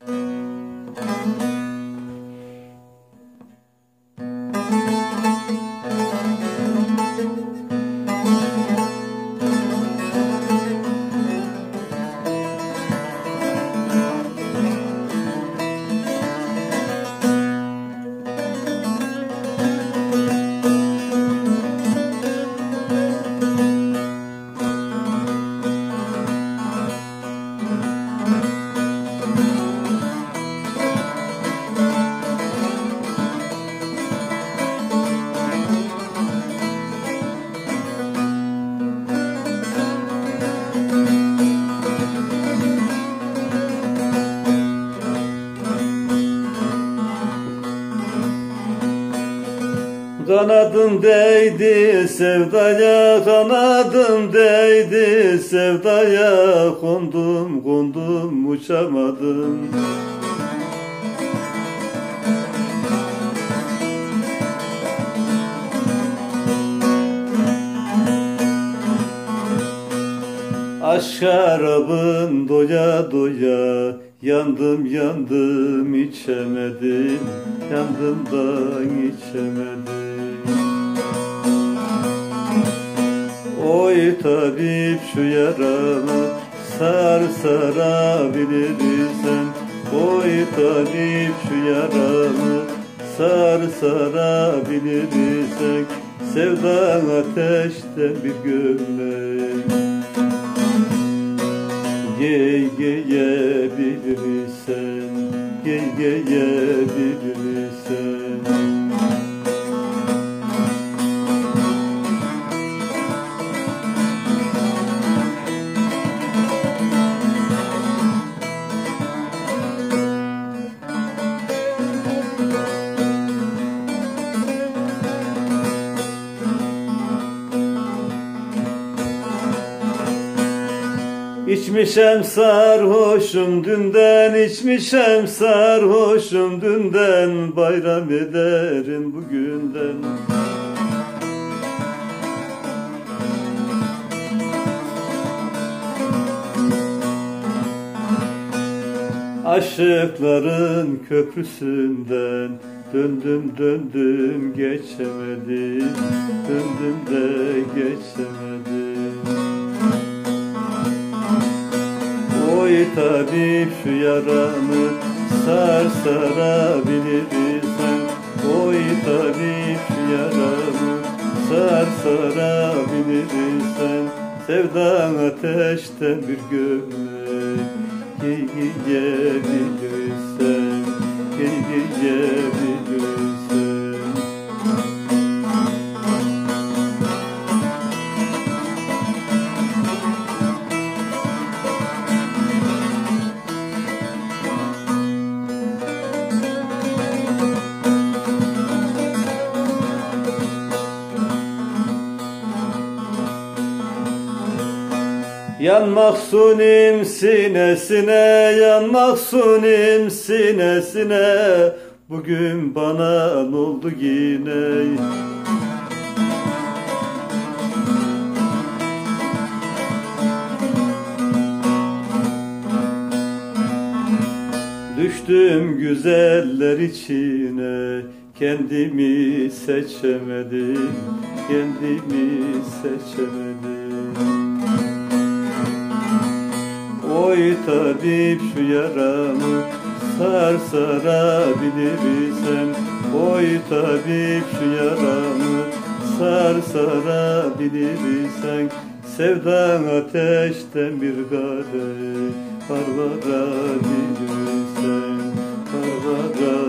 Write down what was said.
Kanadım değdi sevdaya, kanadım değdi sevdaya, kondum kondum uçamadım. Aşk şarabın doya doya, yandım yandım içemedim, yandım da içemedim. Oy tabip şu yaramı sar sarabilirsen, oy tabip şu yaramı sar sarabilirsen, sevdan ateşten bir gömlek giyebilirsen, giyebilirsen. İçmişem sarhoşum dünden, içmişem sarhoşum dünden, bayram ederim bugünden. Aşıkların köprüsünden döndüm döndüm geçemedim, döndüm de geçemedim. Oy tabip şu yaramı sar sarabilirsen, oy tabip şu yaramı sar sarabilirsen, sevdan ateşten bir gömlek giyebilirsen, giyebilirsen. Yanmak sunim sinesine, yanmak sunim sinesine, bugün bana ne oldu yine? Düştüm güzeller içine, kendimi seçemedim, kendimi seçemedim. Oy tabip şu yaramı sar sarabilirsen, oy tabip şu yaramı sar sarabilirsen, sevdan ateşten bir kadeh parvarabilirsen, parvarabilirsen.